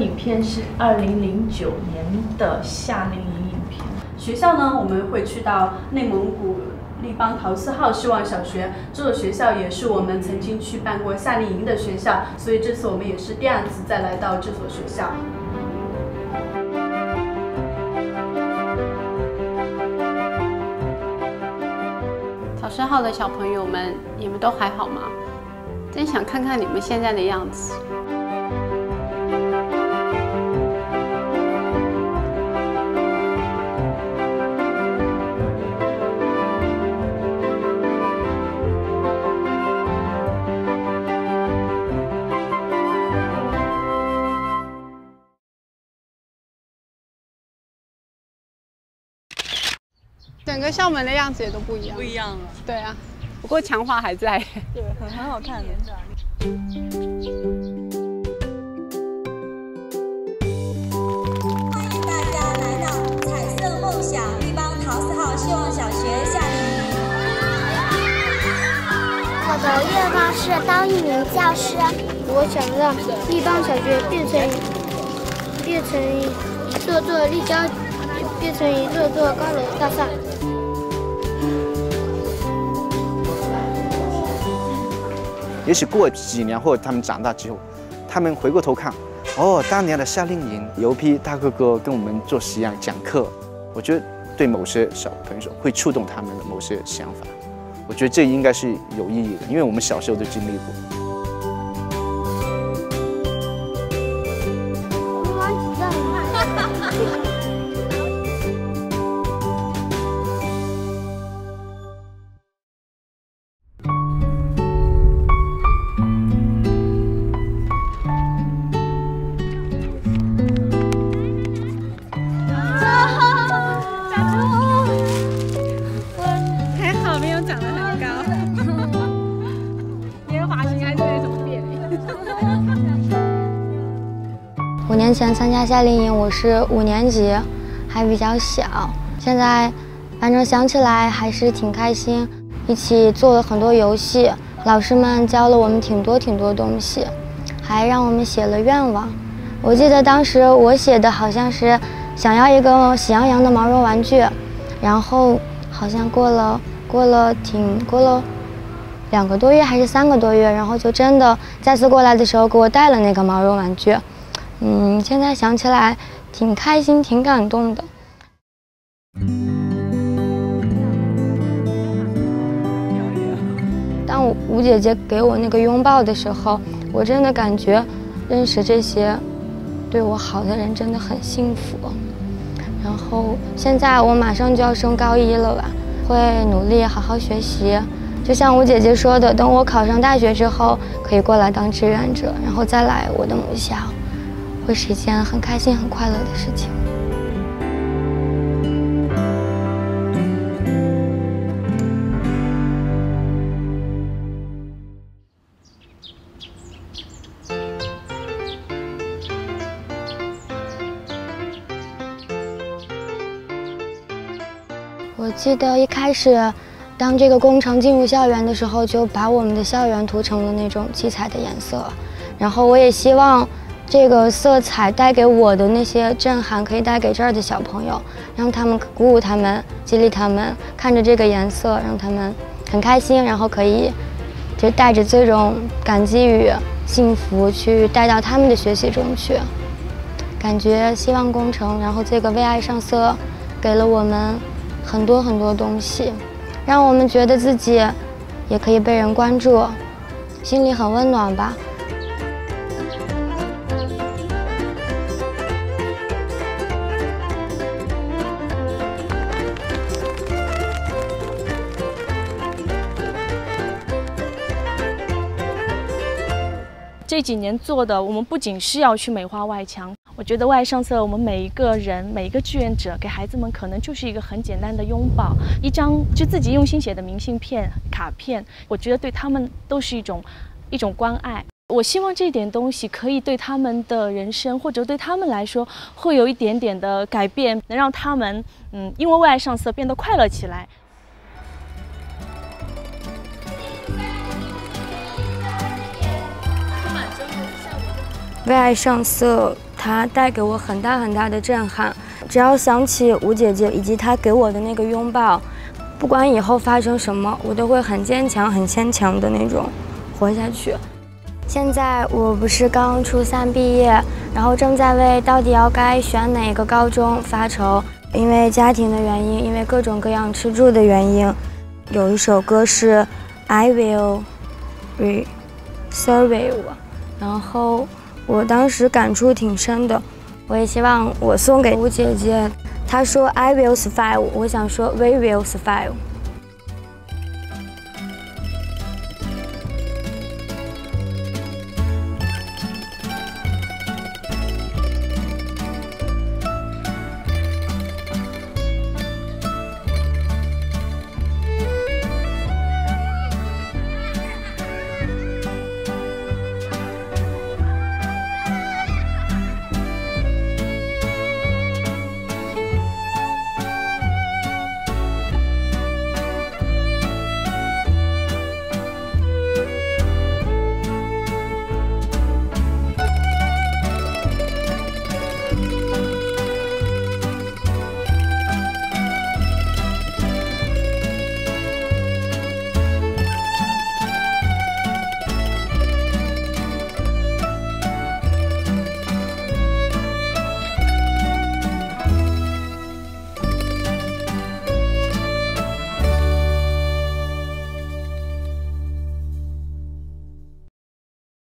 影片是2009年的夏令营影片。学校呢，我们会去到内蒙古立邦陶4号希望小学，这所学校也是我们曾经去办过夏令营的学校，所以这次我们也是第2次再来到这所学校。 陶4号的小朋友们，你们都还好吗？真想看看你们现在的样子。整个校门的样子也都不一样， 不一样了。 对啊，不过墙画还在。 对，很好看的。 欢迎大家来到彩色梦想立邦陶4号希望小学夏令营。 我的愿望是当一名教师，我想让立邦小学变成一座高楼大厦。 也许过几年后，他们长大之后，他们回过头看，哦，当年的夏令营有一批大哥哥跟我们做实验讲课，我觉得对某些小朋友会触动他们的某些想法。我觉得这应该是有意义的，因为我们小时候都经历过。 5年前参加夏令营，我是5年级，还比较小。现在，反正想起来还是挺开心，一起做了很多游戏，老师们教了我们挺多东西，还让我们写了愿望。我记得当时我写的好像是想要一个喜羊羊的毛绒玩具，然后好像过了2个多月还是3个多月，然后就真的再次过来的时候给我带了那个毛绒玩具。现在想起来挺开心，挺感动的。当吴姐姐给我那个拥抱的时候，我真的感觉认识这些对我好的人真的很幸福。然后现在我马上就要升高1了吧，会努力好好学习。就像吴姐姐说的，等我考上大学之后，可以过来当志愿者，然后再来我的母校。会是一件很开心、很快乐的事情。我记得一开始，当这个工程进入校园的时候，就把我们的校园涂成了那种七彩的颜色，然后我也希望这个色彩带给我的那些震撼，可以带给这儿的小朋友，让他们鼓舞他们，激励他们，看着这个颜色，让他们很开心，然后可以就带着这种感激与幸福去带到他们的学习中去。感觉希望工程，然后这个为爱上色，给了我们很多东西，让我们觉得自己也可以被人关注，心里很温暖吧。 这几年做的，我们不仅是要去美化外墙，我觉得为爱上色，我们每一个人、每一个志愿者，给孩子们可能就是一个很简单的拥抱，一张就自己用心写的明信片、卡片，我觉得对他们都是一种关爱。我希望这点东西可以对他们的人生，或者对他们来说，会有一点点的改变，能让他们因为为爱上色变得快乐起来。 为爱上色它带给我很大很大的震撼。只要想起吴姐姐以及她给我的那个拥抱，不管以后发生什么，我都会很坚强、很坚强的那种活下去。现在我不是刚初3毕业，然后正在为到底要该选哪个高中发愁，因为家庭的原因，因为各种各样吃住的原因，有一首歌是 I will survive， 然后我当时感触挺深的，我也希望我送给吴姐姐。她说 I will survive， 我想说 We will survive。